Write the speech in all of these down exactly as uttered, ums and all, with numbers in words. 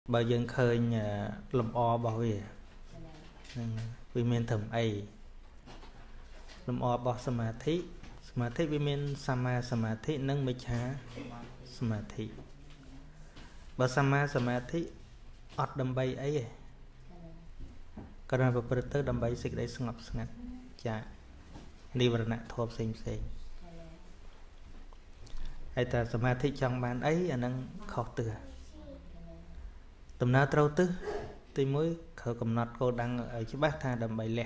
បើយើងឃើញលំអរបស់វាវាមានត្រឹមអីលំអរបស់សមាធិសមាធិវាមានសម្មាសមាធិនិងមិច្ឆាសមាធិបើសម្មាសមាធិអត់ដើម្បីអីទេគ្រាន់តែប្រព្រឹត្តទៅដើម្បីសេចក្តីស្ងប់ស្ងាត់ចានិវរណៈធម៌ផ្សេងផ្សេងហើយតែសមាធិចង់បានអីអានឹងខុសទិសដំណើរត្រូវទិសទីមួយត្រូវកំណត់គោលដៅឲ្យច្បាស់ថាដើម្បីលះ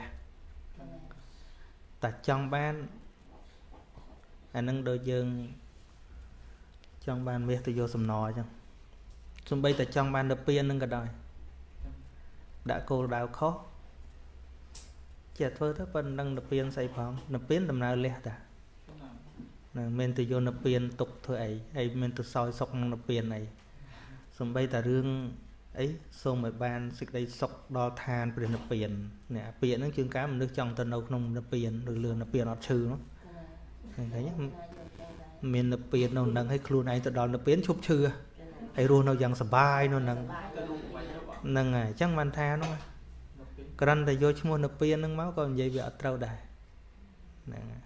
តែចង់បានអានឹងដូចយើងចង់បានមាសទៅយកសំណអញ្ចឹងសំបីតែចង់បានទៅពៀននឹងក៏ដោយដាក់គោលដៅខុសចេះធ្វើទៅប៉ុណ្ណឹងទៅពៀនស្អីផងទៅពៀនដំណើរលះតានឹងមិនទៅយកទៅពៀនទុកធ្វើអីហើយមិនទៅសោយសុកនឹងទៅពៀនអីសំបីតែរឿងអីសូមឲ្យបានសេចក្តីសុខដល់ឋានព្រះនិព្វាននេះអាពាក្យហ្នឹងជាងការមនុស្សចង់ទៅនៅក្នុងនិព្វានឬលឿននិព្វានអត់ឈឺនោះឃើញទេមាននិព្វាននៅនឹងឲ្យខ្លួនឯងទៅដល់និព្វានឈប់ឈឺហើយរស់នៅយ៉ាងសុបាយនៅនឹងហ្នឹងហើយអញ្ចឹងបានថានោះគ្រាន់តែយកឈ្មោះនិព្វានហ្នឹងមកក៏និយាយវាអត់ត្រូវដែរហ្នឹងហើយ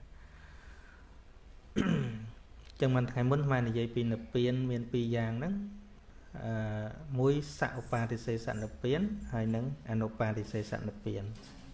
ចឹងមិនថ្ងៃមុនស្មាននិយាយពីនិព្វានមានពីរយ៉ាងហ្នឹងអឺមួយសឧបាតិសេសនិព្វានហើយនឹងអនុបាតិសេសនិព្វាន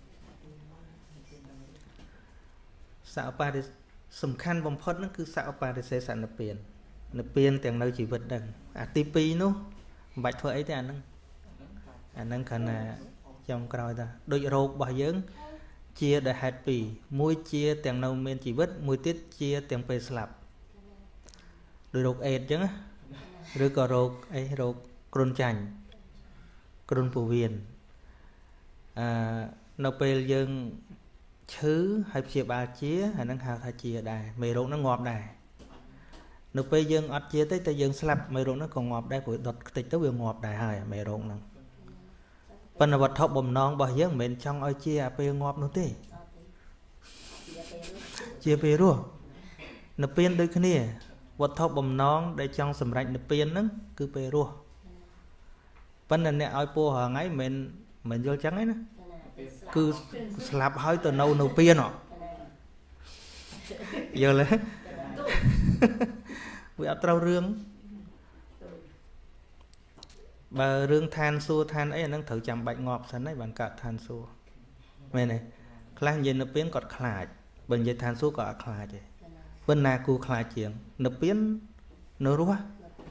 សឧបាតិសំខាន់បំផុតហ្នឹងគឺសឧបាតិសេសនិព្វាននិព្វានទាំងនៅជីវិតហ្នឹងអាទីពីរនោះមិនបាច់ធ្វើអីទេអាហ្នឹងអាហ្នឹងគ្រាន់តែចុងក្រោយតាដូចរោគរបស់យើងជាដែលហេតុពីរមួយជាទាំងនៅមានជីវិតមួយទៀតជាទាំងពេលស្លាប់ដោយរោគអេដអញ្ចឹងណាឬក៏រោគអីរោគគ្រុនចាញ់គ្រុនពោះវៀនអឺនៅពេលយើងឈឺហើយព្យាបាលជាអាហ្នឹងហៅថាជាដែរមេរោគហ្នឹងងាប់ដែរនៅពេលយើងអត់ជាទេតែយើងស្លាប់មេរោគហ្នឹងក៏ងាប់ដែរព្រោះដុតខ្ទេចទៅវាងាប់ដែរហើយមេរោគហ្នឹងប៉ុន្តែវត្ថុបំណងរបស់យើងមិនមែនចង់ឲ្យជាអាពេលងាប់នោះទេជាពេលរស់នៅពេលដូចគ្នាវត្ថុបំណងដែលចង់សម្រេចនិព្វានហ្នឹងគឺពេលរស់ប៉ុន្តែអ្នកឲ្យពោះរងៃមិនមិនយល់ចឹងទេណាគឺស្លាប់ហើយទៅនៅនៅពៀនហ៎យល់ទេវាអត់ត្រូវរឿងបើរឿងឋានសួគ៌ឋានអីអាហ្នឹងត្រូវចាំបាច់ងាប់សិនហើយបានកើតឋានសួគ៌មែនទេខ្លះនិយាយនៅពៀនគាត់ខ្លាចបើនិយាយឋានសួគ៌ក៏អត់ខ្លាចដែរប៉ុន្តែគូខ្លាចជាងនៅពៀននៅរស់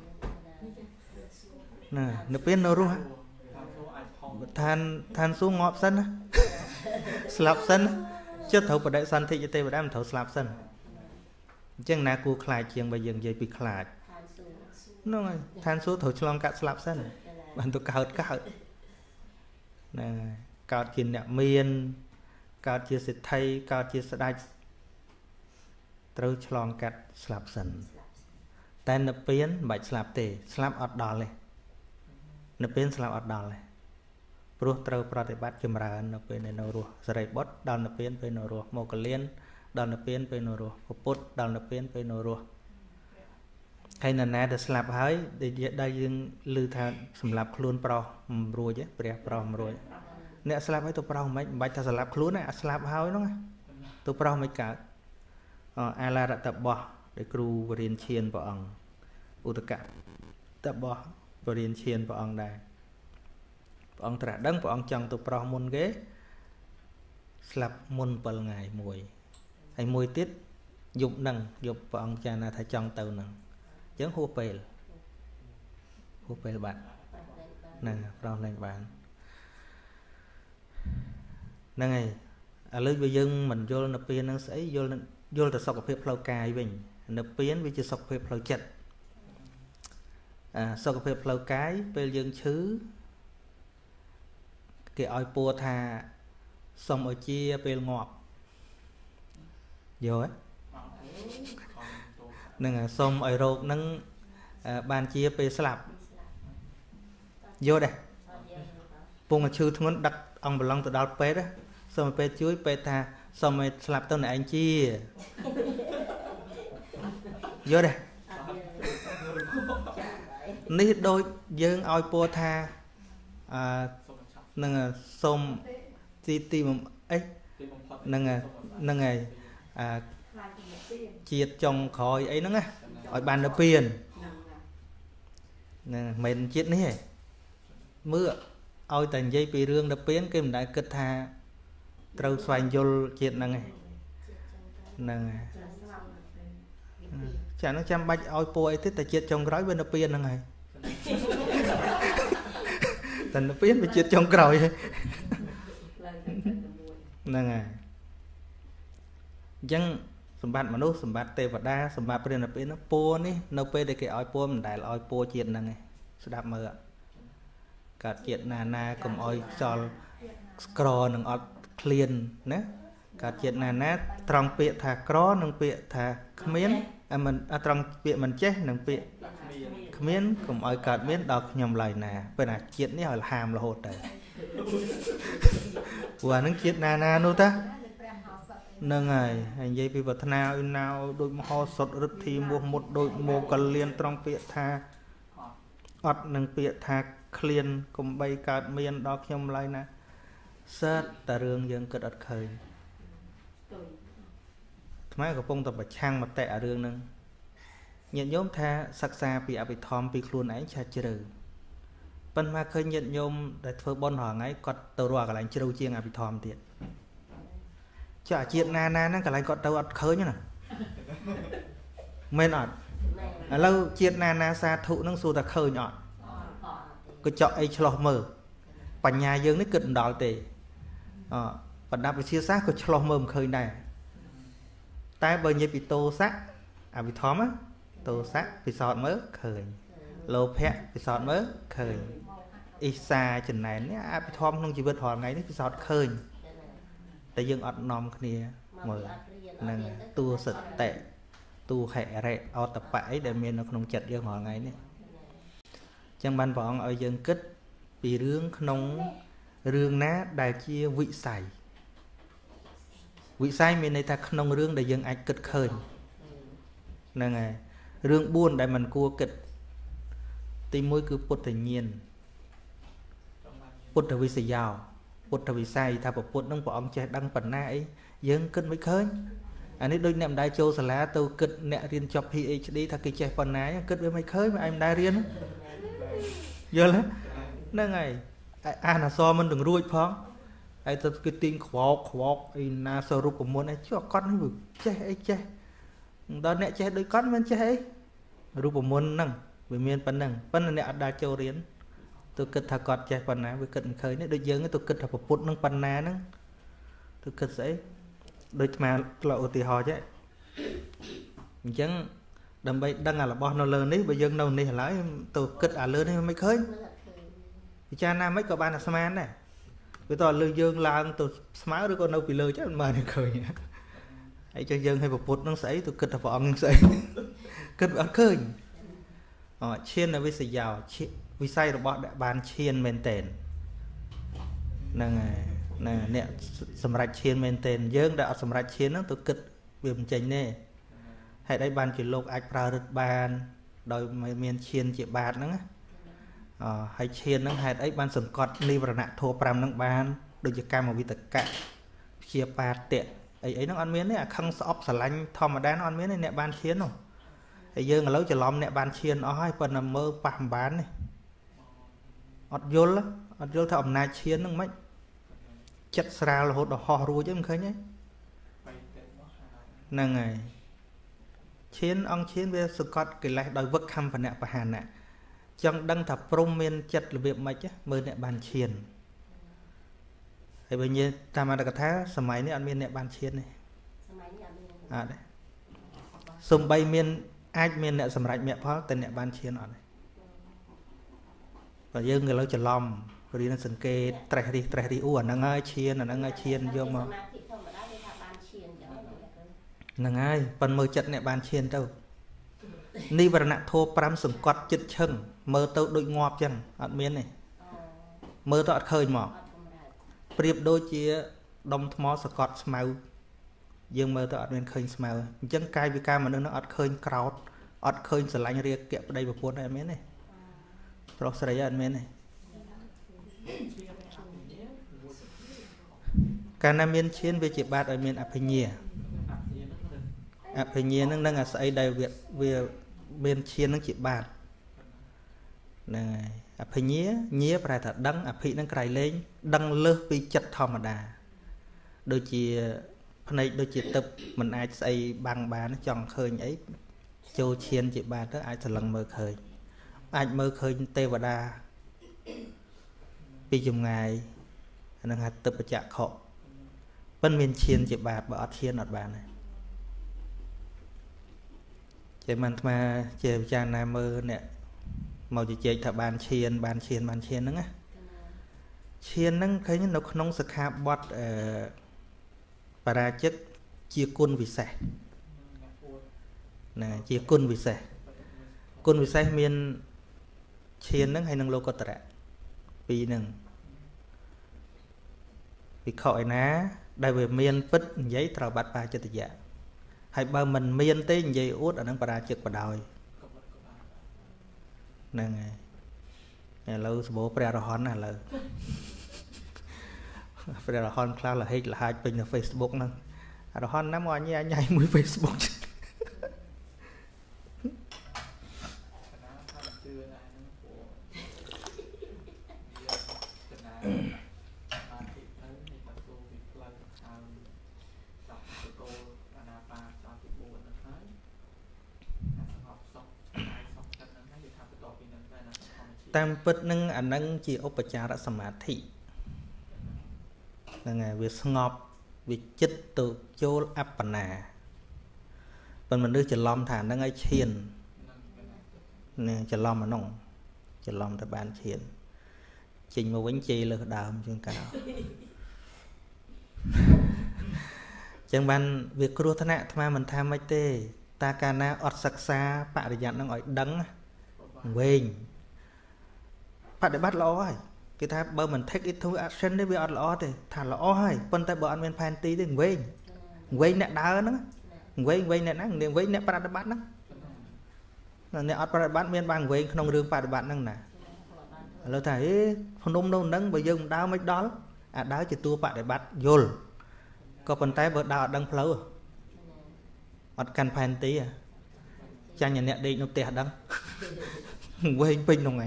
ណានៅពៀននៅរស់ឋានឋានសួគ៌ងាប់សិនណាស្លាប់សិនចិត្តត្រូវបដិសន្ធិទេវតាមិនត្រូវស្លាប់សិនអញ្ចឹងណាគូខ្លាចជាងបើយើងនិយាយពីខ្លាចហ្នឹងហើយឋានសួគ៌ត្រូវឆ្លងកាត់ស្លាប់សិនបានទៅកើតកើតណាកើតជាអ្នកមានកើតជាសិទ្ធិកើតជាស្ដេចត្រូវឆ្លងកាត់ស្លាប់សិនតែនិព្វានមិនបាច់ស្លាប់ទេស្លាប់អត់ដល់ទេនិព្វានស្លាប់អត់ដល់ទេព្រោះត្រូវប្រតិបត្តិចម្រើននៅពេលនៅរស់សរិបុត្រដល់និព្វានពេលនៅរស់មកលៀនដល់និព្វានពេលនៅរស់ពុទ្ធដល់និព្វានពេលនៅរស់ហើយនរណាដែលស្លាប់ហើយដែលយើងឮថាសម្លាប់ខ្លួនប្រុសមិនរួចទេព្រះប្រុសមិនរួចអ្នកស្លាប់ហើយទៅប្រុសមិនបាច់ថាសម្លាប់ខ្លួនទេអាស្លាប់ហើយហ្នឹងទៅប្រុសមិនកើតអាឡារតបោះដែលគ្រូបរិញ្ញាឈានព្រះអង្គឧតកៈតបោះបរិញ្ញាឈានព្រះអង្គដែរព្រះអង្គត្រាស់ដឹងព្រះអង្គចង់ទៅប្រុសមុនគេស្លាប់មុន7ថ្ងៃមួយហើយមួយទៀតយប់ហ្នឹងយប់ព្រះអង្គចារណាថាចង់ទៅហ្នឹងអញ្ចឹងហួសពេលហួសពេលបាត់ហ្នឹងប្រោះលែងបានហ្នឹងហើយឥឡូវបើយើងមិនយល់នៅពេលហ្នឹងស្អីយល់យល់តែសុខភាពផ្លូវកាយវិញនៅពេលវាជាសុខភាពផ្លូវចិត្តអាសុខភាពផ្លូវកាយពេលយើងឈឺគេឲ្យពួរថាសុំឲ្យជាពេលងាប់យល់ទេហ្នឹងហើយសុំឲ្យរោគហ្នឹងបានជាពេលស្លាប់យល់ទេពងឈឺធ្ងន់ដឹកអង្គប្រឡងទៅដល់ពេទ្យសុំឲ្យពេទ្យជួយពេទ្យថាសុំឲ្យស្លាប់ទៅអ្នកឯងជាយល់ទេ ní đôi dương oi po tha à nâng xôm ti ti một ấy nâng nâng ngày à chiết trong khỏi ấy nó nghe ở bàn đập tiền nè mình chiết ní mưa oi thành dây pì rương đập tiền cái mình đã kết tha trâu xoay vô chiết nâng này nè chả nó chăm bạch oi po ấy thích ta chiết trong gói bên đập tiền nâng này thành đập tiền bị chiết trong còi nè này dânสมบัติมนุษย์สมบัติเทวดาสมบัติเปลี่ยนไปนะปูนี่เราไปได้เกี่ยอ้อยปูมันได้อ้อยปูเจียนนั่งไงสดับมือกัดเจียนนานากับอ้อยจอลกรอหนึ่งอ้อยเคลียนนะกัดเจียนนานาตรองเปียถากรอหนึ่งเปียถาขมิ้นอ่ะมันตรองเปียมันเจ๊หนึ่งเปียขมิ้นกับอ้อยกัดมิ้นดอกยำไหลนาเป็นอ่ะเจียนนี่อ้อยหามละโหดเลยว่านั่งเจียนนานาโน้ตะนั่งไงไอ้พิบัตินาอินาวโดยมหสดฤทธิมัวหมดโดยโมกัลเลียนตรองเปียธาอดหนึ่งเปียธาเคลียนกลมใบกาดเมียนดอกยมไรนะเสิร์ตแต่เรื่องยังเกิดอัดเคยทำไมกับพงศ์ตบช่างมาแตะเรื่องนึงเงียบโยมแท้ศักษาปีอภิธรรมปีครูนไอ้ชาเจริญปัญมาเคยเงียบโยมแต่เธอบนหอไงก็ตัวรัวกับหลังเจริญเชียงอภิธรรมเดียดจะเจียนนานานั่นกับอะไรก็ตัวอัดเคยเนี่ยนะไม่อดแล้วเจียนนานาซาถุนั่งสู้แต่เคยหยอดก็เจาะไอ้ฉลองมือปัญญาเยอะนี่เกิดดอลเตะปัญญาไปเชี่ยวซะก็ฉลองมือมันเคยได้แต่เบอร์ยี่ปีโตซะอ่ะปีทอมอ่ะโตซะปีสอดมือเคยโลเพะปีสอดมือเคยอิซาจันไหนเนี่ยอ่ะปีทอมน้องจีบถอนไงนี่ปีสอดเคยแต่ยังอดนอมគ្នាមើលនឹងតួសតៈតួខរៈអតបៈអីដែលមាននៅក្នុងចិត្តយើងរាល់ថ្ងៃនេះចឹងបានព្រះអង្គឲ្យយើងគិតពីរឿងក្នុងរឿងណាដែលជាវិស័យវិស័យមានន័យថាក្នុងរឿងដែលយើងអាចគិតឃើញហ្នឹងហើយរឿងបួនដែលមិនគួរគិតទីមួយគឺពុទ្ធញ្ញាណពុទ្ធវិសយោពុទ្ធវិស័យថាពុទ្ធនឹងព្រះអង្គចេះដឹងប៉ុណ្ណាអីយើងគិតមិនឃើញអានេះដូចអ្នកម្ដាយចូលសាលាទៅគិតអ្នករៀនចប់ PhD ថាគេចេះប៉ុណ្ណាគិតវាមិនឃើញឯងម្ដាយរៀនយល់ហ្នឹងហើយអានអសរមិនទាំងរួចផងហើយទៅគេទាញខ្វោកខ្វោកអីណាសរុបប្រមុនអីចុះកត់នេះវាចេះអីចេះដល់អ្នកចេះដូចកត់មិនចេះអីរូបមន្តហ្នឹងវាមានប៉ុណ្ណឹងប៉ុន្តែអ្នកអត់ដាច់ចូលរៀនtôi kịch thà cọt chạy phần nào với kịch khởi đấy đôi dương tôi kịch thà một phút nâng phần nào nâng tôi kịch sẽ đôi mà lộ thì họ chứ chẳng đầm bay đăng là bao nó lớn đấy bây giờ đâu này lái tôi kịch à lớn hay mấy khơi thì cha nam mấy cậu bạn là sman này với tôi lư dương là tôi smart đứa con đâu bị lơ chứ mà này khởi hãy cho dương hay một phút nó xảy tôi kịch thà vọng nhưng xảy kịch ở khơi ờ trên là với sợi giàuวิสัยระบอบแบบบานเชียนเมนเทนนั่นไงนั่นเนี่ยสำหรับเชียนเมนเทนเยอะแต่สำหรับเชียนนั่นตัวกึศเบี่ยมใจเนี่ยให้ได้บานจุดโลกไอ้ปลาดึกบานโดยเมียนเชียนจีบาทนั่นอ่าให้เชียนนั่งให้ได้บานสังกัดนิวรณะโทปรามนั่งบานโดยจะการมาวิตกะเชียปาเตะไอ้ไอ้นั่งอันเมียนเนี่ยขังสอบสลันทอมมาได้นั่งอันเมียนเนี่ยบานเชียนหรอไอ้เยอะแล้วจะล้อมเนี่ยบานเชียนเอาให้เป็นเมื่อปามบานเนี่ยอดยลละอดยลถ้าอำนาจเชียนนึงไหมจัดสระหดห่อรูchứ khôngเคยnhéนั่งไงเชียนองเชียนเวสกอตกี่ไรโดยวัดคำฝันเนี่ยประหารน่ะจังดังถ้าโปรเมียนจัดระเบียบไหมจ๊ะมือเนี่ยบานเชียนไอ้เบญตามมาตะกะท้าสมัยนี้อันเมียนเนี่ยบานเชียนนี่อ่าได้สมใบเมียนไอเมียนเนี่ยสมัยเมียเพราะแต่เนี่ยบานเชียนอ่อนvà dương người lâu chờ lom rồi nó sừng kê trai đi trai đi u nó ngay chiên là nó ngay chiên vô mà nó ngay phần mơ chật nè bàn chiên đâu ni và nặng thô pram sừng quạt chật chân mơ tâu đôi ngọt chân ăn miếng này mơ tao khơi mỏ priệp đôi chia đông thmó squat màu dương mơ tao ăn miếng khơi màu chân cay vì cam mà nó nó ăn khơi kraut ăn khơi sờ lạnh riêng kẹp đây vào cuốn này miếng này ប្រុសស្រីអត់មែនទេកាលណាមានឈានវាជាបាតឲ្យមានអភិញ្ញាអភិញ្ញានឹងនឹងអាស្អីដែលវាវាមានឈាននឹងជាបាតហ្នឹងហើយអភិញ្ញាញាប្រែថាដឹងអភិនឹងក្រៃលែងដឹងលើសពីចិត្តធម្មតាដូចជាភ្នែកដូចជាទឹកមិនអាចស្អីបាំងបានចង់ឃើញអីចូលឈានជាបាតទៅអាចស្រឡឹងមើលឃើញអាចមើលឃើញទេវតាពីចម្ងាយអានឹងហៅទឹកបច្ចៈខប៉ុន្តែមានឈានជាបាតបើអត់ឈានអត់បានទេចេះមិនអាជាពិចារណាមើលអ្នកមកជជែកថាបានឈានបានឈានបានឈានហ្នឹងណាឈានហ្នឹងឃើញនៅក្នុងសិក្ខាបទអឺបរាជិកជាគុណវិសេសណាជាគុណវិសេសគុណវិសេសមានឈានហ្នឹងហើយនឹងលោកុត្តរៈពីរហ្នឹងវិខឯណាដែលវាមានពិតនិយាយត្រូវបាត់បាចិត្តយៈហើយបើមិនមានទេនិយាយអួតអានឹងបរាជិកបដ ாய் ហ្នឹងហើយឥឡូវសម្បូរព្រះរហន្តណាឥឡូវព្រះរហន្តខ្លះលហេកលហាចពេញនៅ Facebook ហ្នឹងរហន្តណាមកអញញ៉ៃមួយ Facebook តាមពិតនឹងអានឹងជាឧបចារសមាធិហ្នឹងហើយវាស្ងប់វាចិត្តទៅចូលអបបនាប៉ុន្តែមនុស្សច្រឡំថាហ្នឹងឲ្យឈាននឹងច្រឡំអានោះច្រឡំទៅបានឈានចេញមកវិញជេរលើដើមជាងកៅចឹងបានវាគ្រោះថ្នាក់អាត្មាមិនថាម៉េចទេតាកាលណាអត់សិក្សាបរិយ័តនឹងឲ្យដឹងវែងបដិបត្តិល្អហើយគេថាបើមិន take it to action ទេវាអត់ល្អទេថាល្អហើយប៉ុន្តែបើអត់មានផែនទីទេវែងវែងអ្នកដើរហ្នឹងវែងវែងអ្នកហ្នឹងវែងអ្នកប្រតិបត្តិហ្នឹងអ្នកអត់ប្រតិបត្តិមានបានវែងក្នុងរឿងបដិបត្តិហ្នឹងណាឥឡូវថាអេភ្នំនោះហ្នឹងបើយើងមិនដើរមិនដល់អាដើរជាតួបដិបត្តិយល់ក៏ប៉ុន្តែបើដើរអត់ដឹងផ្លូវអត់កាន់ផែនទីចាញ់អ្នកដេកនៅផ្ទះដឹងវែងពេញហ្នឹងឯង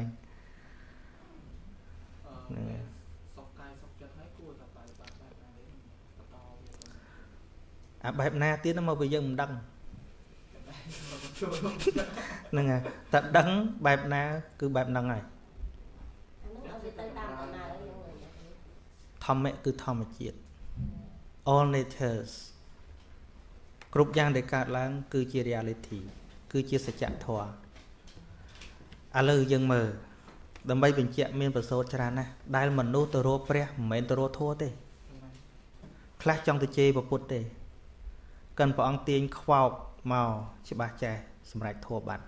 សុខកាយសុខចិត្តហើយគួរតែបែបបែបណាវិញបន្តអាបែបណាទៀតមកវាយើងមិនដឹងហ្នឹងហើយតែដឹងបែបណាគឺបែបហ្នឹងហើយធម្មៈគឺធម្មជាតិ all natures គ្រប់យ៉ាងដែលកើតឡើងគឺជា reality គឺជាសច្ចធម៌ឥឡូវយើងមើលដើម្បីបញ្ជាក់មានប្រសូតច្រើនណាស់ដែលមនុស្សទៅរកព្រះមិនមែនទៅរកធម៌ទេខ្លះចង់ទៅជេរពុទ្ធទេកិនព្រះអង្គទាញខ្វោកមកច្បាស់ចេះសម្រាប់ធម៌បាត់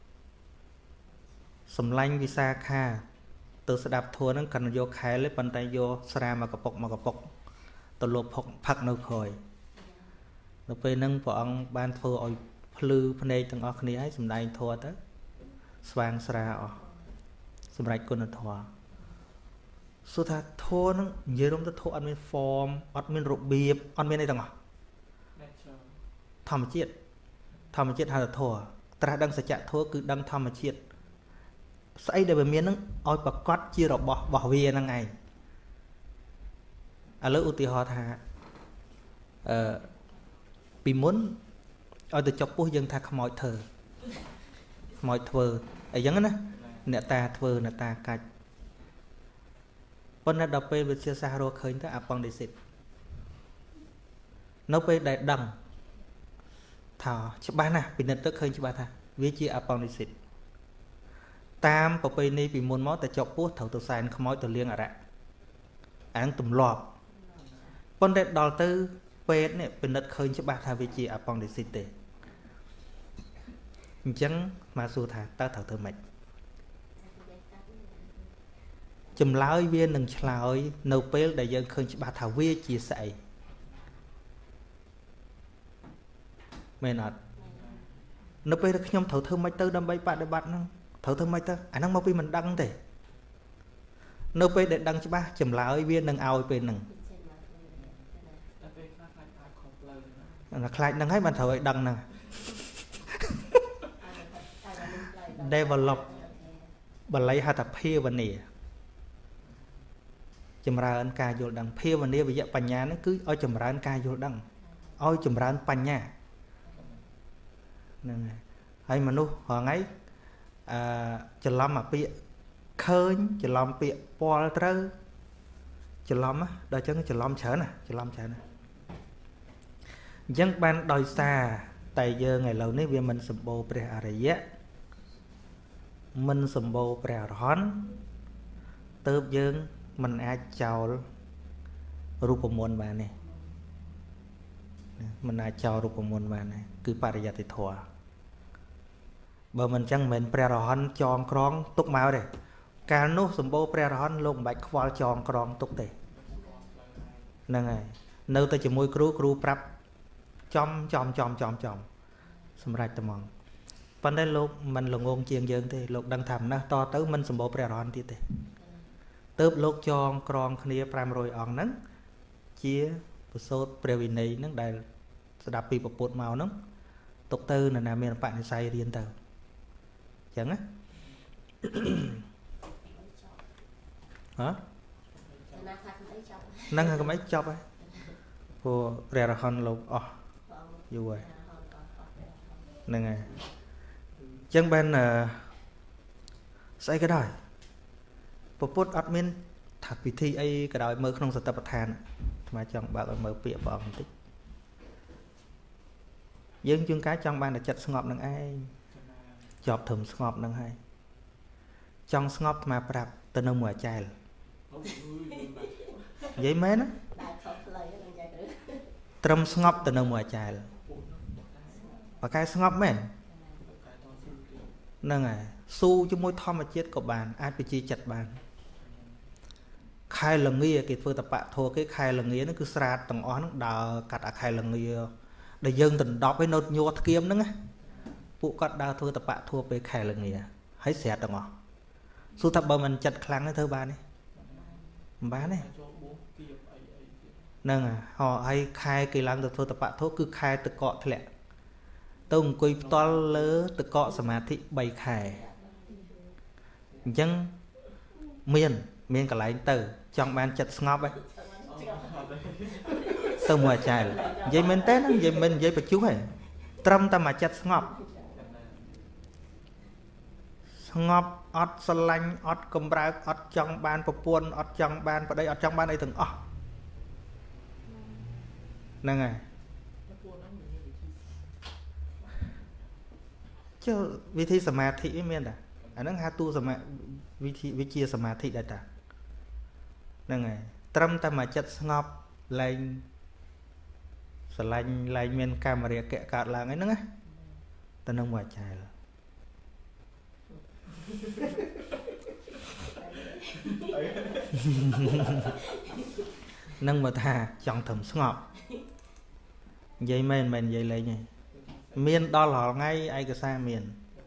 សម្លាញ់វិសាខាទៅស្ដាប់ធម៌ហ្នឹងកាន់យកខែលទេប៉ុន្តែយកស្រាមកកពុកមកកពុកទៅលបផឹកផឹកនៅក្រោយដល់ពេលហ្នឹងព្រះអង្គបានធ្វើឲ្យភ្លឺភ្នែកទាំងអស់គ្នាហើយសម្ដែងធម៌ទៅស្វាងស្រាអស់សម្រាប់គុណធម៌សួរថាធម៌ហ្នឹងនិយាយរំទៅធម៌អត់មាន form អត់មានរបៀបអត់មានអីទាំងអស់ធម្មជាតិធម្មជាតិហៅថាធម៌ត្រាស់ដឹងសច្ចធម៌គឺដឹងធម្មជាតិស្អីដែលវាមានហ្នឹងឲ្យប្រកបជារបស់របស់វាហ្នឹងឯងឥឡូវឧទាហរណ៍ថាអឺពីមុនឲ្យទៅចុកពោះយើងថាខ្មោចធ្វើខ្មោចធ្វើអីចឹងណាអ្នកតាធ្វើអ្នកតាកាច់ប៉ុន្តែដល់ពេលវិទ្យាសាស្ត្ររកឃើញទៅ appendicitis នៅពេលដែលដឹងថាច្បាស់ណាស់ពិនិត្យទៅឃើញច្បាស់ថាវាជា appendicitis តាមប្រពៃណីពីមុនមកតែចុកពោះត្រូវទៅសែនខ្មោចទៅលាងអរៈអានឹងទម្លាប់ប៉ុន្តែដល់ទៅពេទ្យនេះពិនិត្យឃើញច្បាស់ថាវាជា appendicitis ទេអញ្ចឹងមកសួរថាតើត្រូវធ្វើម៉េចចម្លើយវានឹងឆ្លើយនៅពេលដែលយើងឃើញច្បាស់ថាវាជាស្អីមែនអត់នៅពេលដែលខ្ញុំត្រូវធ្វើម៉េចទៅដើម្បីបដិបត្តិហ្នឹង thấu thương mấy tớ anh đang mau vì mình đăng thế nơi pe để đăng cho ba chầm lá ơi viên đừng ao pe nằng là khai đăng hết bàn thầu ấy đăng nè develop bà lấy hai tập phê và nè chầm ra anh ca vô đăng phê và nè bây giờ bánh nhà nó cứ ôi chầm ra anh ca vô đăng ôi chầm ra anh bánh nhà nè hay mà nu họ ngay à chờ lắm mà bịa khơi chờ lắm bịa po trơ chờ lắm á đôi chân chờ lắm chở nè chờ lắm chở nè dân ban đòi xa tại giờ ngày lâu nay vì mình sầm bồ pre ariya mình sầm bồ pre rón tớp dân mình ai chào rupa môn bà này mình ai chào rupa môn bà này cứ pariya thì thua bởi mình chẳng mình pre rón chọn con tục máu đây cả nốt sầm bồ pre rón lông bạch khoa chọn con tục đây nè ngày nơi ta chỉ môi cừu cừu prap chom chom chom chom chom sầm rạch tầm mong vấn đề lúc mình là ngôn chiên dương thì lúc đang thầm nó to tới mình sầm bộ pre rón thì thế tớp lúc chọn con kia pram rồi on nắng chia sốt pre vinay nắng đại đạp pi bột màu nắng tục tư là làm miền bạn say riêng tờ chẳng á hả năng cái máy chọc ấy cô rè ra con lục ờ dù vậy nè nghe chân bên là xây cái đời bột admin thật vì thi ấy cái đời mơ không sợ tập than mà chồng bạn mở bịa vào một tích dân chương cái trong ban là chặt ngọt nâng ai chọp thầm ngọt nâng hay trong ngọt mà đạp tên ông mở chai giấy mến á trâm ngọt tên ông mở chai và cái ngọt mến nâng à su cho môi thom mà chết của bạn ai bị chi chặt bạn khai lần nghi kịp phương tập bạ thua cái khai lần nghi nó cứ sạt tầng ó nó đào cắt khai lần nghi để dân tình đọc với nốt nhô kiếm nữa phụ cắt đào thua tập bạ thua với khai lần nghi hãy xẹt tầng ó su tập bờ mình chặt khăn cái thơ ba này bán này nâng à họ hay khai kỳ lăng được thua tập bạ thua cứ khai từ cọ thế lẹ tông quỳ to lỡ từ cọ sầm thị bày khai dân miền miền cả lại từ trong ban chặt ngọc ấy từ mùa trái vậy mình tết vậy mình vậy phải chú hề trâm ta mà chặt ngọc ngọc ọt sờ lanh ọt cầm bạc ọt trong ban bọc buôn ọt trong ban vào đây ọt trong ban đây từng ọt nè ngày chứ vì thi samadhi miền à anh đang hát tu samadhi vì thi vì chia samadhi đại ta nè ngày trâm ta mà chặt ngọc lên sờ lanh lên miền camera kẹt cạt là cái nữa á ta nông ngoài trái rồi nâng mà thà chọn thầm ngọt vậy men men vậy lấy nhỉ miền đo lò ngay ai cái xa miền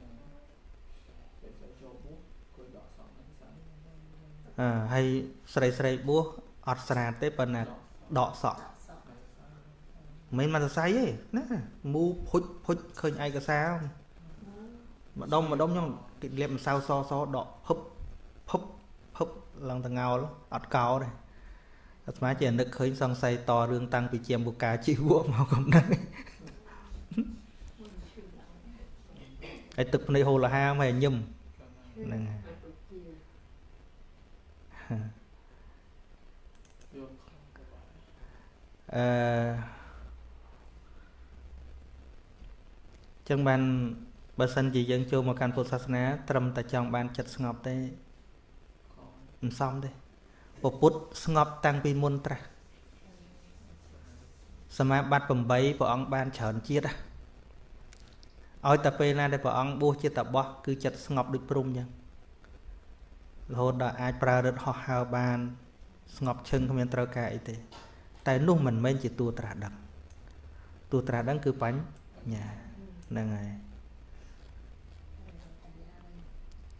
à, hay sợi sợi búa ọt sạt tới phần là đọ sọ mấy mà say ấy nè mu phút phút khơi ai cái xa không mà đông mà đông nhau cái liệm sao so so đọ húp húp húp lòng thằng ngào lắm ọt cao này má chỉ nước khơi xong say to rương tăng bị chèm buộc cá chịu buộc màu không đấy cái tực này hồ là ha mày nhầm chân ban bà sân chỉ dân cho một căn phụ sát ná trầm tại trong ban chật ngọc đây xong đây bộ bút ngọc tăng pi môn tra sama bát bầm bấy bộ ông ban chởn chiết á ôi tập pe na để bộ ông bua chiết tập bó cứ chật ngọc được prum nha hồn đã ai pra được họ hào ban ngọc chân không nhận trao cái thế tại lúc mình men chỉ tu tra đắng tu tra đắng cứ bánh nhà nè ngày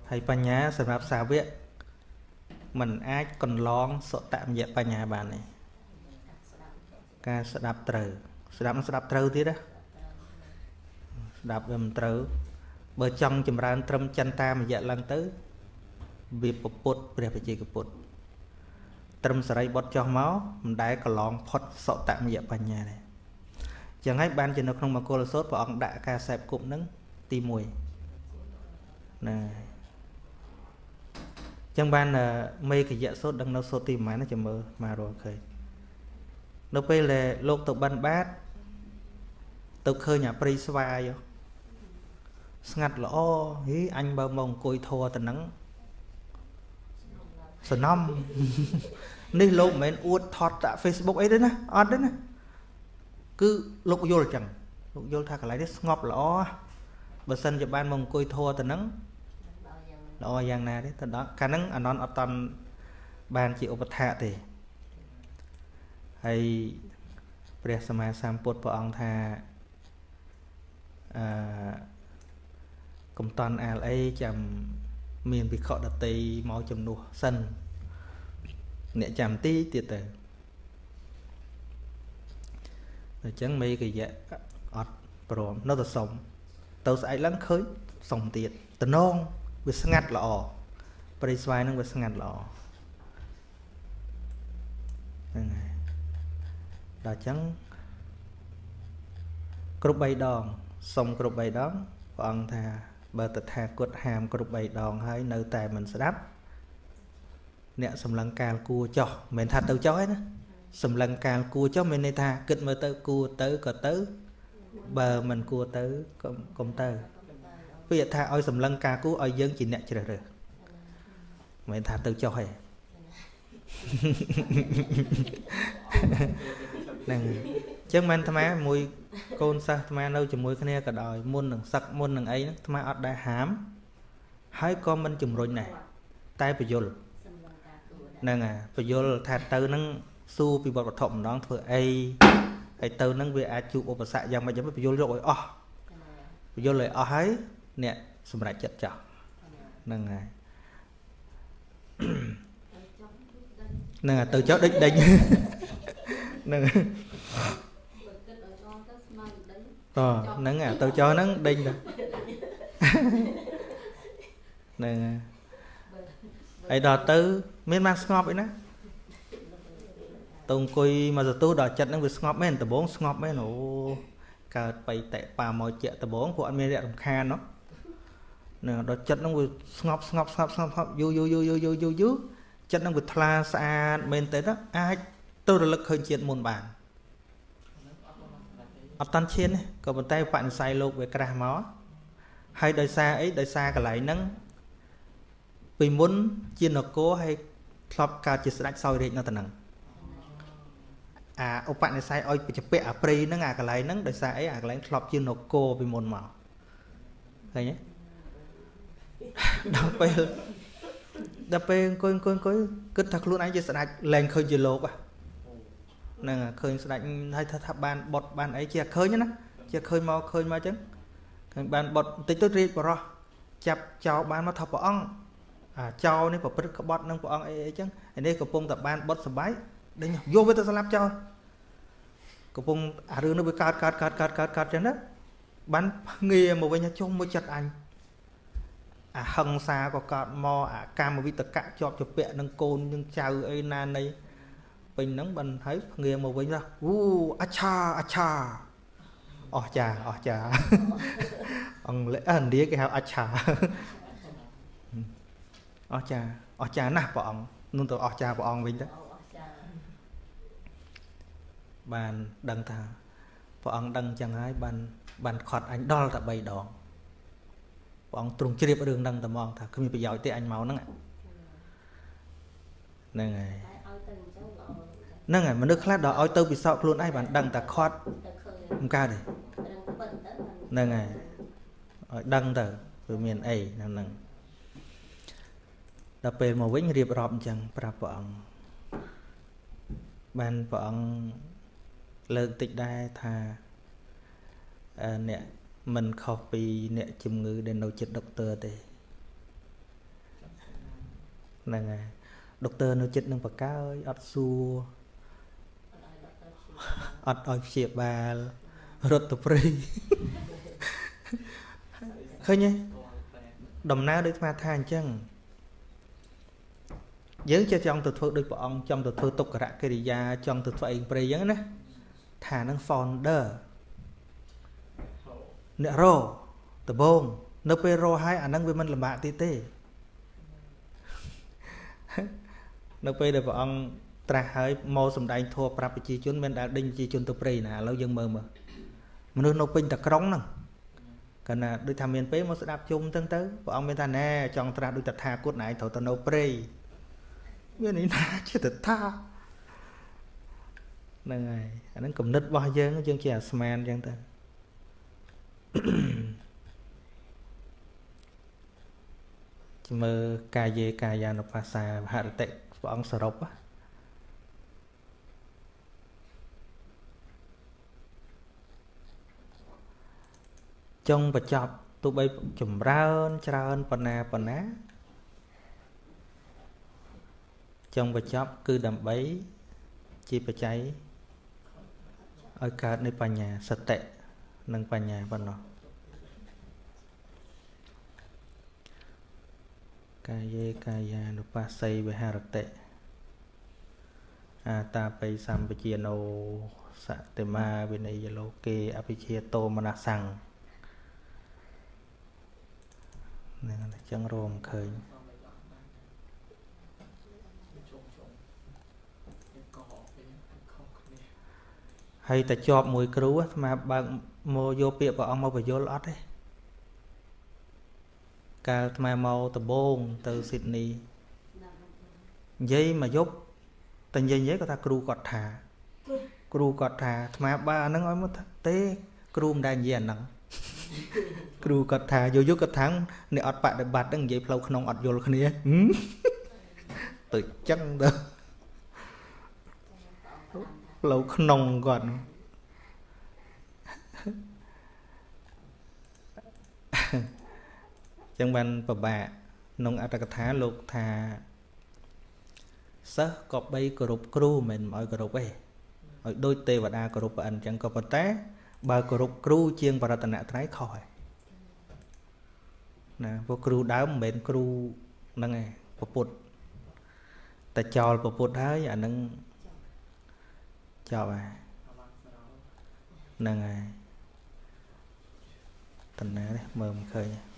hay bánh nhá sản phẩm xà viện mình ai còn lon sợ tạm dẹp bánh nhá bạn này ca sẽ đạp trừ sẽ đạp nó sẽ đạp trừ tí đó đạp gầm trừ bờ trong chùm ra trâm chân ta mà dạ lần tới việc bột bột để phải chỉ cái bột trâm sợi bọt cho máu mình đái cả lon phật sợ tạm dẹp bánh nhá này chẳng hay ban trên nó không mà cô là sốt và ông đã ca xẹp cụm nứng ti mùi này chẳng ban là mây cái dạ sốt đang nó sốt tim máy nó chầm mơ mà rồi khơi nó bây là lột tục ban bát tục khơi nhà Prisva vô ngặt là ô hí anh bao mong côi thua tần nắng sờ năm ní lột mến uất thọt tại Facebook ấy đấy nè ọt đấy nè cứ lúc vô là chẳng lúc vô thà cả lại đấy ngọp là ô bờ sân cho ban mong côi thua tần nắng là ô giang nào đấy tần đó cả nắng anh non ở toàn ban chịu vật hạ thì hayព្រះសម្មាសម្ពុទ្ធព្រះអង្គថាអឺកុំតន់អាលអីចាំមានវិខដតីមកជំនួសសិនអ្នកចាំទីទៀតទៅអញ្ចឹងមេកយៈអត់ព្រមនៅតែសុំទៅស្អែកឡើងឃើញសុំទៀតតំណងវាស្ងាត់ល្អប្រិយស្វាយនឹងវាស្ងាត់ល្អហ្នឹងហើយដល់អញ្ចឹងគ្រប់បីដងសុំគ្រប់បីដងព្រះអង្គថាបើតថាគតហាមគ្រប់បីដងហើយនៅតែមិនស្ដាប់អ្នកសម្លឹងកាលគួចោះមិនមែនថាទៅចោះទេណាសម្លឹងកាលគួចោះមានន័យថាគិតមើលទៅគួទៅក៏ទៅបើមិនគួទៅក៏កុំទៅពាក្យថាឲ្យសម្លឹងកាលគួឲ្យយើងជាអ្នកជ្រើសរើសមិនមែនថាទៅចោះទេហ្នឹងចឹងមិនអាត្មាមួយកូនសិស្សអាត្មានៅជាមួយគ្នាក៏ដោយមុននឹងសឹកមុននឹងអីហ្នឹងអាត្មាអត់ដែរហាមហើយក៏មិនជំរុញដែរតែបញ្យលហ្នឹងហើយបញ្យលថាទៅហ្នឹងស៊ូពីវត្តវត្ថុម្ដងធ្វើអីហើយទៅហ្នឹងវាអាចជួបឧបសគ្គយ៉ាងម៉េចយ៉ាងម៉េចបញ្យលយកឲ្យអស់បញ្យលឲ្យអស់ហើយអ្នកសម្រេចចិត្តចាស់ហ្នឹងហើយហ្នឹងហើយទៅចោលដេញដេញហ្នឹងហើយតោះហ្នឹងអាទៅចោលហ្នឹងដេញទៅហ្នឹងហើយដល់ទៅមានបានស្ងប់អីណាទៅអង្គុយមកសទូដល់ចិត្តហ្នឹងវាស្ងប់មែនដំបងស្ងប់មែនអូកើតបៃតៈប៉ាមកជាដំបងពួកអត់មានរំខាននោះហ្នឹងដល់ចិត្តហ្នឹងវាស្ងប់ស្ងប់ស្ងប់ស្ងប់ស្ងប់យូរយូរយូរយូរយូរយូរយូរចិត្តហ្នឹងវាថ្លាស្អាតមែនទេណាអាចទៅរលឹកឃើញជាតិមុនបានអត់តាន់ឈានទេក៏ប៉ុន្តែបនិស័យលោកវាក្រាស់មកហើយដោយសារអីដោយសារកន្លែងហ្នឹងពីមុនជានគរហើយធ្លាប់កើតជាស្ដេចសោយរាជនៅទៅហ្នឹងអាឧបនិស្ស័យឲ្យបច្ចពៈអាព្រៃហ្នឹងអាកន្លែងហ្នឹងដោយសារអីអាកន្លែងធ្លាប់ជានគរពីមុនមកឃើញទេដល់ពេលដល់ពេលអង្គុយអង្គុយអង្គុយគិតថាខ្លួនឯងជាស្ដេចលែងឃើញជាលោកហ្នឹងឃើញស្ដេចហើយថាថាបានបត់បានអីជាឃើញណាជាឃើញមកឃើញមកអញ្ចឹងឃើញបានបត់បន្តិចទៅរាជបរោះចាប់ចោលបានមកថាព្រះអង្គអាចោលនេះប្រព្រឹត្តក្បត់នឹងព្រះអង្គអីអីចឹងឯនេះកំពុងតែបានបត់សបាយដេញយកវាទៅស្លាប់ចោលកំពុងអារឿងនេះវាកើតកើតកើតកើតកើតកើតចឹងណាបានងារមកវិញចុះមួយចិត្តអញអាហឹង្សាក៏កើតមកអាកាមវិតកៈជាប់ជាពាក់នឹងកូននឹងចៅអីណានៃពេញហ្នឹងបានហើយងារមកវិញណាអូអាឆាអាឆាអស់ចាអស់ចាអង់គ្លេសឥណ្ឌាគេហៅអាឆាអស់ចាអស់ចាណាស់ព្រះអង្គនោះទៅអស់ចាព្រះអង្គវិញទៅបានដឹងថាព្រះអង្គដឹងចឹងហើយបានបានខត់អញដល់តែបីដងព្រះអង្គទ្រង់ជ្រាបរឿងហ្នឹងតែមកថាគ្មានប្រយោជន៍ទេអញមកហ្នឹងហ្នឹងហើយហ្នឹងហើយមនុស្សខ្លះដល់ឲ្យទៅពិសោធន៍ខ្លួនឯងបានដឹងតែខត់មិនកើតទេហ្នឹងហើយឲ្យដឹងទៅវាមានអីហ្នឹងដល់ពេលមកវិញរៀបរាប់អញ្ចឹងប្រាប់ព្រះអង្គបានព្រះអង្គលើកតិចដែរថាអ្នកមិនខុសពីអ្នកជំងឺដែលនៅចិត្តដុកទ័រទេ nè doctor nó chết nâng bạc cao ọt xua ọt ọt xịa bà rốt tập ri khơi nhé đầm ná được mà than chăng giới cho trong từ thuốc đôi bọn trong từ thuốc tục cả cái gì ra trong từ thuốc ấy giống nè thà năng founder nè rô từ bông nó pe rô hai ảnh năng với mình là bạn tí tê nó pe được bọn tra hơi mô sầm đại thua prap chi chun men đã đinh chi chun từ pre nè lâu dân mơ mà mình nó pin ta krong nè cái là đôi tham miền pe mà sẽ đáp chung tương tới bọn men ta nè trong tra đôi tật tha cốt này thầu tao no pre biết này na chứ thật tha này anh ấy cầm nít bao giờ nó chương trình sman chẳng ta mơ cài về cài già nó phá xà hạ tệ bọn sờ rộp á trong và chọc tụi bay chùm ra ơn ra ơn phần nà phần ná trong và chọc cứ đầm bấy chi phải cháy ở cả nơi bà nhà sạch tệ nâng bà nhà bà nó cài dê cài già nó phá xây về hạ tệ à ta phải xăm về chia nô sạ tê ma bên này lô kê áp chia tô mà nà sằng nên là chân rôm khơi hay ta chọp mùi cứu mà bạn mua vô bịa của ông mua phải vô lót đấy cả mà màu từ bôn từ Sydney dây mà giúp tình dây nhé của ta cừu cọt thả cừu cọt thả mà ba nó nói mất tế cừu đang gì nặng cừu cọt thả vô vô cọt thắng này ọt bạn để bạt đang dây lâu không ọt vô khné từ chân đó lâu không còn chẳng ban bà bà nông ata thá lục thà sớ cọp bay cột cừu mình mọi cột bay đôi tê và đa cột anh chẳng có bát té ba cột cừu chiên và tận nạ thái khỏi nè vô cừu đá mình cừu năng này bột bột ta cho bột bột đấy anh năng cho bà năng này tận nạ đấy mờm khơi nha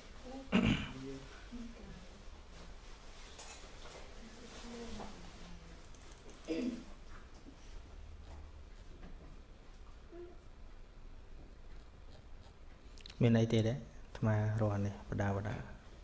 mình ấy thế đấy mà rồi này bắt đầu bắt đầu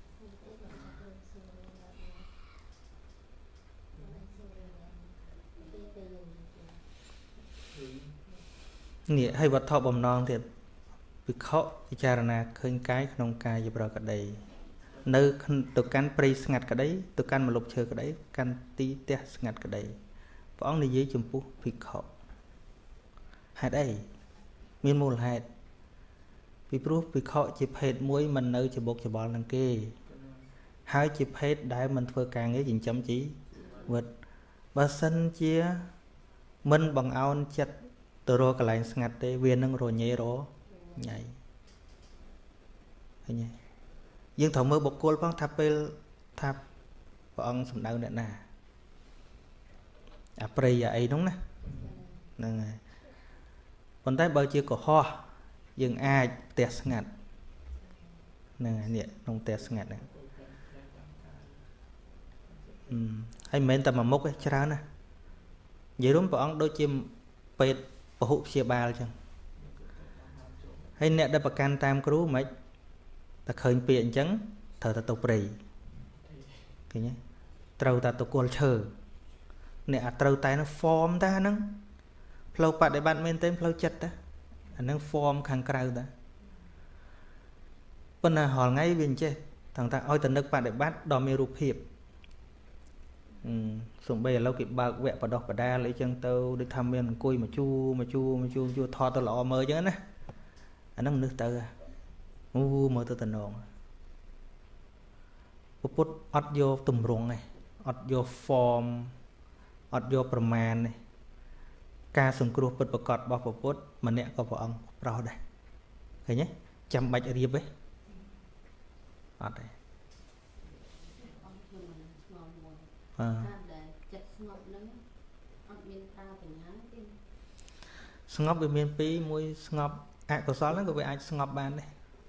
nghĩa hay vật thọ bầm non thì bị khó bị cha na khơi cái không cài gì bao cả đây nơi từ căn pre ngặt cả đấy từ căn mà lục chơi cả đấy căn tí té ngặt cả đấy phóng đi dưới chùm phu bị khó hai đây miền mùa hai vì proof vì khó chụp hết mũi mình nơi chụp bột chụp bò năng kê hai chụp hết đại mình phơi càng cái gì chấm chỉ vật và sân chia mình bằng áo chặt từ rồi cái lại ngặt đấy viên năng rồi nhẹ đó nhảy thấy nhỉ nhưng thầu mơ bọc côn phong tháp pel tháp bọn sầm đau nè nè à prey à ấy đúng nè nè còn tay bao chia của ho dừng ai test ngặt nè nè nông test ngặt này hay mấy tầm mà mốc ấy chả nè vậy đúng bọn đôi chim pet bảo hộ xe ba chăng hay nè đã bạc can tam cứu mấy ta khơi biển trắng thở ta tục rì cái nhé trâu ta tục quần chờ nè trâu tay nó form ta nâng lâu bạn để bạn men tên lâu chật đó anh nâng form khang cào đó bên là hỏi ngay bên trên thằng ta ôi tình nước bạn để bắt đo mê rụp hiệp sùng bây giờ lâu kịp bạc vẹn và đọc và đa lấy chân tâu đi thăm bên cùi mà chu mà chu mà chu chu thò tao lọ mơ chứ nè anh nâng nước tơ u mơ tơ tần nòng bút ót vô tùm ruộng này អត់យក form អត់យកប្រមាណនេះការសង្គ្រោះពិតប្រាកដរបស់ព្រះពុទ្ធម្នាក់ក៏ព្រះអង្គប្រោសដែរឃើញទេចាំបាច់រៀបទេអត់ទេអឺស្ងប់វាមានពីរមួយស្ងប់អកុសលហ្នឹងក៏វាអាចស្ងប់បានដែរ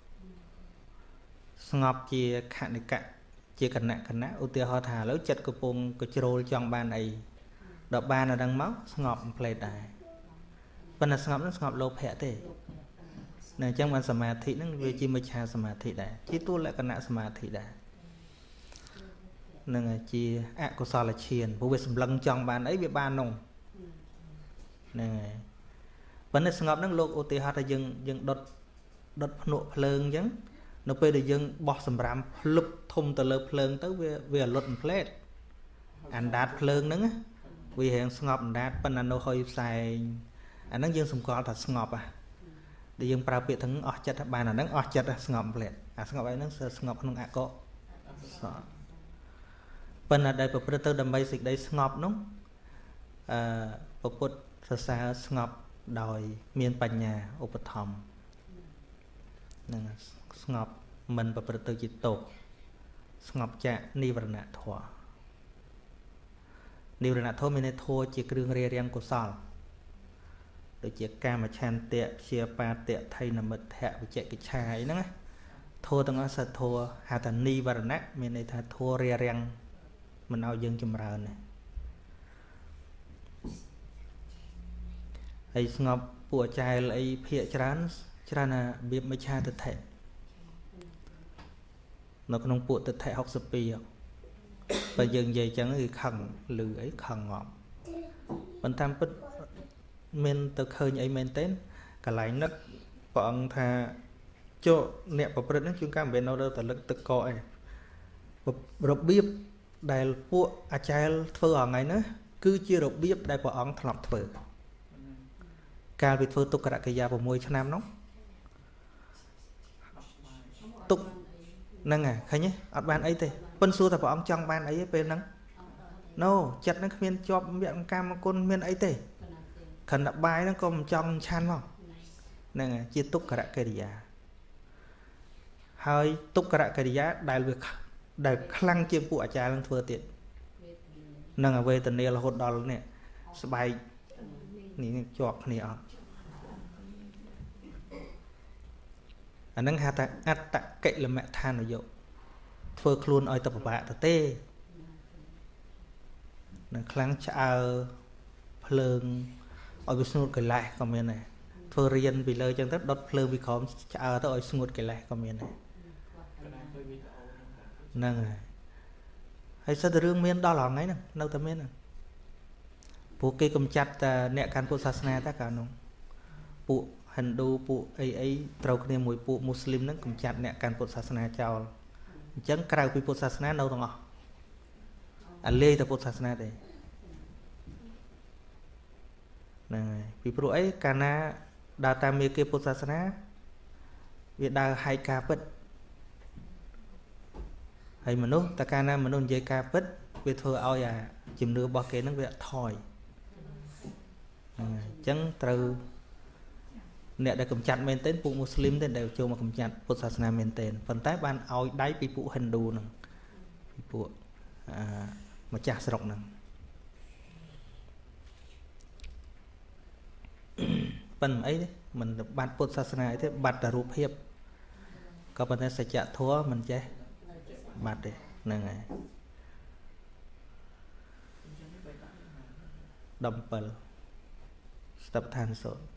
ស្ងប់ជាខនិកៈជាគណៈគណៈឧទាហរណ៍ថាឥឡូវចិត្តកំពុងកជ្រោលចង់បានអីដល់បានអាហ្នឹងមកស្ងប់ផ្លេតដែរប៉ុន្តែស្ងប់ហ្នឹងស្ងប់លោភៈទេនៅអញ្ចឹងបានសមាធិហ្នឹងវាជាមិច្ឆាសមាធិដែរជាតួលក្ខណៈសមាធិដែរនឹងជាអកុសលឈានព្រោះវាសម្លឹងចង់បានអីវាបាននោះហ្នឹងហើយប៉ុន្តែស្ងប់ហ្នឹងលោកឧទាហរណ៍ថាយើងយើងដុតដុតភ្នក់ភ្លើងអញ្ចឹងនៅពេលដែលយើងបោះសម្រាមភ្លឹបធំទៅលើភ្លើងទៅវាវាលុតអន្ផ្លេតអណ្ដាតភ្លើងហ្នឹងវារៀងស្ងប់អណ្ដាតប៉ុន្តែនៅហុយផ្សែងអាហ្នឹងយើងសម្គាល់ថាស្ងប់ហ่ะដែលយើងប្រើពាក្យទាំងអស់ចិត្តបានអាហ្នឹងអស់ចិត្តស្ងប់ផ្លេតអាស្ងប់អីហ្នឹងស្ងប់ក្នុងអកុសលប៉ុន្តែដែលប្រព្រឹត្តទៅដើម្បីសេចក្តីស្ងប់នោះអឺពុទ្ធសរសើរស្ងប់ដោយមានបញ្ញាឧបត្ថម្ភនឹងស្ងប់មិនប្រព្រឹត្តទៅជាទោសស្ងប់ចាកនិវរណធម៌និវរណធម៌មានន័យធម៌ជាគ្រឿងរារាំងកុសលដូចជាកាមឆន្ទៈព្យាបាទៈថៃនមិទ្ធៈវិជ្ជកិច្ឆាអីហ្នឹងណាធម៌ទាំងអស់សត្វធម៌ហៅថានិវរណៈមានន័យថាធម៌រារាំងមិនឲ្យយើងចម្រើនទេហើយស្ងប់ពួកចែលអីភាកច្រើនច្រើនណារបៀបមិច្ឆាទិដ្ឋិនៅក្នុងពួកទិដ្ឋិហុកសិបពីរបើយើងនិយាយចឹងគឺខឹងឮអីខឹងងាប់ប៉ុន្តែពិតមានទៅឃើញអីមែនទេកន្លែងនឹកព្រះអង្គថាចុះអ្នកប្រព្រឹត្តហ្នឹងជួនកាលមិនមែននៅទៅលឹកទឹកកកអីរបៀបដែលពួកអាចារ្យធ្វើហងៃហ្នឹងគឺជារបៀបដែលព្រះអង្គធ្លាប់ធ្វើកាលពីធ្វើទុក្ករកិរិយា6ឆ្នាំនោះទុកហ្នឹងហ่ะឃើញទេអត់បានអីទេប៉ុន្តែសួរថាព្រះអង្គចង់បានអីទេពេលហ្នឹងណូចិត្តហ្នឹងគ្មានជាប់វគ្គកម្មគុណមានអីទេខណ្ឌបាយហ្នឹងក៏មិនចង់ឆាន់មកហ្នឹងហើយជាទុក្ករកិរិយាហើយទុក្ករកិរិយាដែលវាដែលខ្លាំងជាងពួកអាចារ្យនឹងធ្វើទៀតនឹងវេទនារហូតដល់នេះស្បែកនេះជាប់គ្នាអត់អានឹងហៅថាអត្តកិលមដ្ឋានយុធ្វើខ្លួនឲ្យទៅពិបាកទៅទេនឹងខ្លាំងឆ្អើភ្លើងឲ្យវាស្ងួតកិលេសក៏មានដែរធ្វើរៀនពីលើចឹងទៅដុតភ្លើងពីក្រោមឆ្អើទៅឲ្យស្ងួតកិលេសក៏មានដែរហ្នឹងហើយហើយសិតតែរឿងមានដល់ហងៃហ្នឹងនៅតែមានហ្នឹងពួកគេកំចាត់តែអ្នកកាន់ពុទ្ធសាសនាតែកាលនោះពួកហិណ្ឌូពួកអីអីត្រូវគ្នាមួយពួកមូស្លីមហ្នឹងកំចាត់អ្នកកាន់ពុទ្ធសាសនាចោលអញ្ចឹងក្រៅពីពុទ្ធសាសនានៅទាំងអស់អាលេតែពុទ្ធសាសនាទេហ្នឹងហើយពីព្រោះអីកាលណាដើរតាមមេគាពុទ្ធសាសនាវាដើរហែកការពិតហើយមនុស្សតើកាលណាមនុស្សនិយាយការពិតវាធ្វើឲ្យអាជំនឿរបស់គេហ្នឹងវាថយហ្នឹងហើយអញ្ចឹងត្រូវអ្នកដែលកំចាត់មែនទែនពួកមូស្លីមទេដែលចូលមកកំចាត់ពុទ្ធសាសនាមែនទែនប៉ុន្តែបានឲ្យដៃពីពួកហិណ្ឌូហ្នឹងពីពួកអឺម្ចាស់ស្រុកហ្នឹងប៉ុន្តែអីទេមិនបាត់ពុទ្ធសាសនាអីទេបាត់តែរូបភាពក៏ប៉ុន្តែសច្ចធម៌មិនចេះបាត់ទេហ្នឹងហើយដប់7ស្តបឋានសូត្រ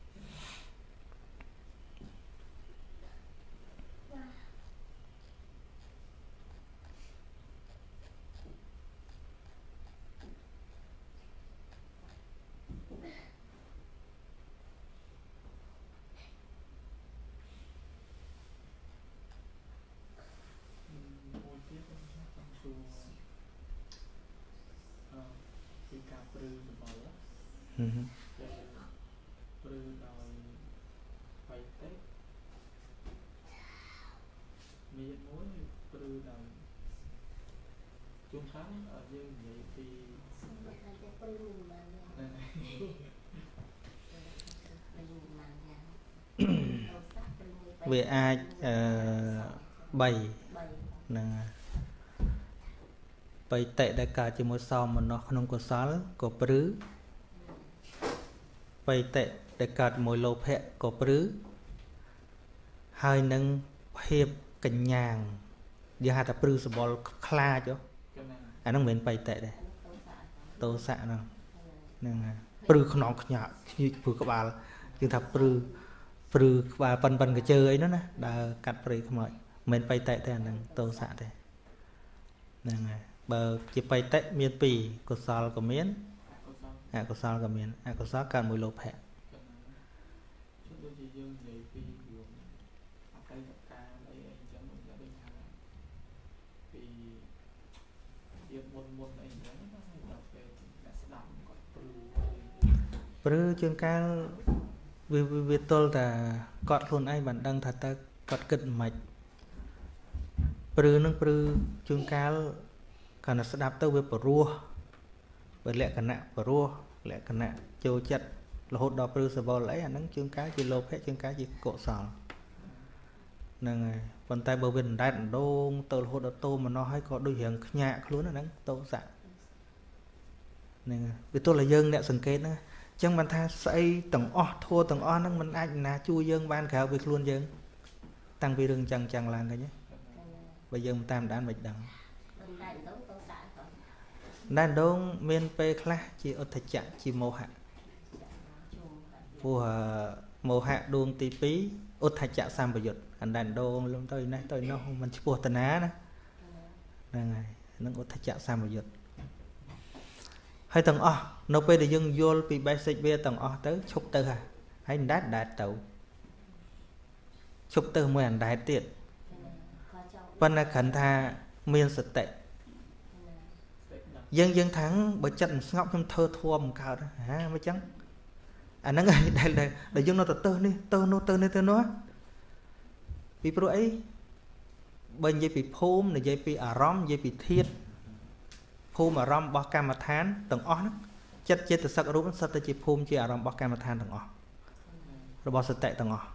ព្រឺដោយបៃតេមានមួយព្រឺដោយជួនកាល về ai bày nè bày tệ đại cả chỉ một sau mà nó không có sál có prứ bày tệ đại cả mỗi lô phẹ có prứ hai nâng hiệp cảnh nhàng giờ hai ta prứ sờ bol kha chứ anh nó mình bày tệ đây tô xạ nào nè prứ không nóng nhạt như vừa các bạn nhưng thật prứ prứ và phần phần cái chơi ấy nữa nè đã cắt prứ không mọi mình bày tệ thế này tô xạ thế nè bờ chỉ bay tệ miền pì của sal của miền à của sal của miền à của sal cả mùi lốp hẹ bữa chương ca vì vì tôi là cọt luôn ai bạn đăng thật ta cọt cật mạch bữa nâng bữa chương ca cả nó sẽ đáp tới với bờ rùa với lẽ cả nạ bờ rùa lẽ cả nạ châu chặt là hốt đọc rư sờ bò lấy anh nắng chương cá chỉ lốp hết chương cá chỉ cọ sò nè còn tay bờ bên đai đàn đông tàu hốt đọc tô mà nó hay có đôi hiền nhẹ luôn là nắng tô dạ nè vì tôi là dân nè sừng kết nữa chẳng bàn tha xây tầng o thua tầng o nó mình anh là chui dân ban khảo việc luôn dân tăng vi rừng chẳng chẳng là cái nhé bây giờ tam đàn bạch đằng đàn đông miền Tây khác chỉ ở thạch trạng chỉ màu hạ phù màu hạ đuông tí pí ở thạch trạng sam bờ giật anh đàn đông luôn tôi này tôi nó mình chỉ phù tần á đó này nó ở thạch trạng sam bờ giật hay tầng o nó về để dân vô bị basic về tầng o tới chụp từ à hay đát đát tàu chụp từ mười anh đát tiệt bên là khẩn tha miền sật tệ dân dân thắng bởi trận ngọc trong thơ thua một cao đó hả mới trắng anh nói đây đây đây để dân nó tơ tơ đi tơ nó tơ này tơ nó vì pro ấy bên dây bị phôm này dây bị à rom dây bị thiết phôm à rom bao cam mà than tầng ó nó chất chết từ sắc rút nó sao tới chỉ phôm chỉ à rom bao cam mà than tầng ó rồi bao sợi tệ tầng ó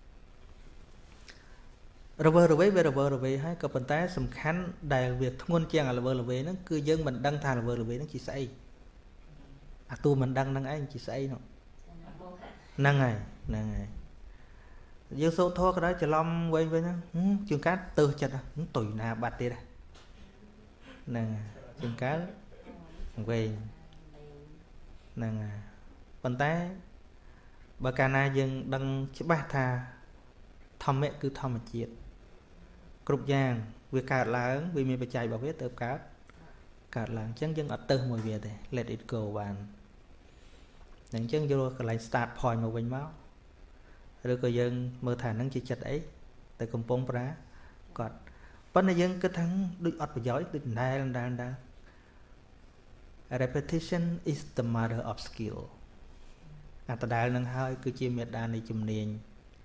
rồi vơ rồi về về rồi vơ rồi về hay có phần tay sầm khăn đại việc ngôn chàng là vơ rồi về nó cứ dân mình đăng thà là vơ rồi về nó chỉ xây à tu mình đăng đăng anh chỉ xây nó năng này năng này dân số thô cái đó chờ lom quay với nó trường cá từ chặt nó tủi nà bạt đi đây nè trường cá về nè phần tay bà ca na dân đăng chỉ ba thà thầm mẹ cứ thầm mà chết cục giang việc cả láng vì mình phải chạy bảo vệ tập cá cả láng chân dân ở từ mọi việc này let it go bàn những chân vô cái lại start point một bình máu rồi có dân mơ thả năng chỉ chặt ấy tại công pong pra còn vẫn là dân cái thằng đôi ọt và giỏi đôi này là đang đang repetition is the mother of skill à ta đại năng hơi cứ chia miệt đàn này chùm niên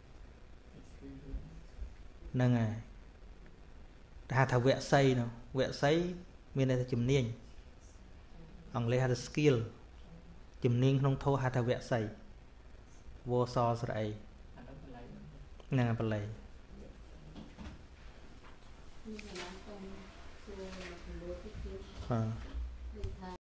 nâng à hà thảo vẽ xây nào vẽ xây mình đây là chùm niên ông lấy hà skill chùm niên không thô hà thảo vẽ xây vô so rồi nâng à bà lấy à.